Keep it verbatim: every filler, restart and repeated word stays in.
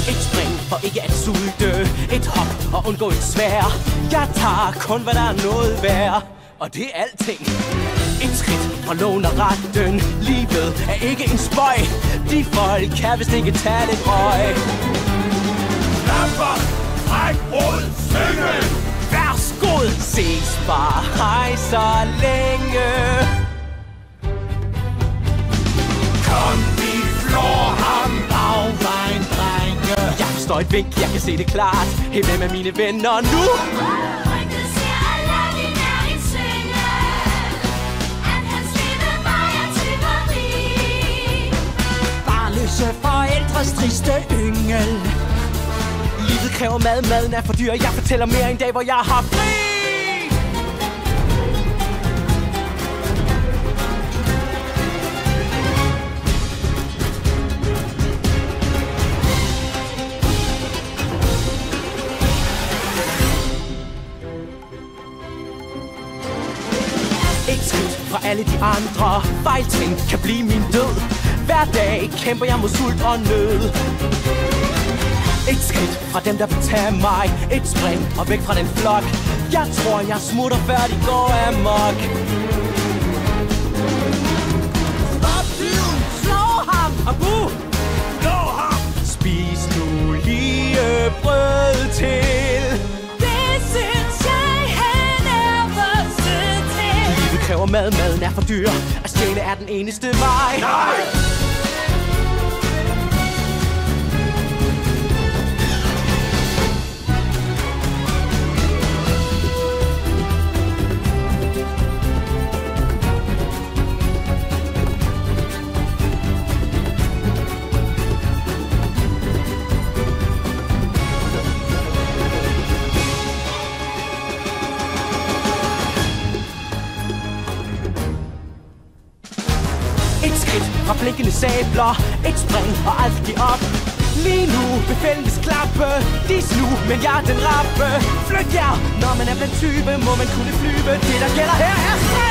Et spring for ikke at sulte, et hop og undgå et svær. Jeg tager kun hvad der er noget værd, og det er alting. Et skridt fra loven og retten, livet er ikke en spøj. De folk kan vist ikke tage lidt røg. Lamper, træk ud, synge. Værsgod, ses bare, hej så længe. Kom, vi flår ham, bagvejen, drenge. Jeg forstår et vink, jeg kan se det klart. Hey, hvem er mine venner nu? Rygtet siger, Aladdin er en svindel, at hans lille vejer tyveri. Barnløse forældres triste yngel. Livet kræver mad, maden er for dyr. Jeg fortæller mere en dag, hvor jeg har fri. Et skridt fra alle de andre fejltrin kan blive min død. Hver dag kæmper jeg mod sult og nød. Et skridt fra dem der vil tage mig. Et spring og væk fra den flok. Jeg tror jeg smutter før de går amok. Stop tiden! Slå ham! Abu! Slå ham! Spis nu lige brød til. Det synes jeg, han er vokset til. Livet kræver mad, maden er for dyr. At stjæle er den eneste vej. Nej! Et skridt fra blinkende sabler. Et spring og aldrig give op. Lige nu befælden vil klappe. De snu, men jeg er den rappe. Flyt jer, når man er blandt tyve, må man kunne flyve. Det der gælder her er streng.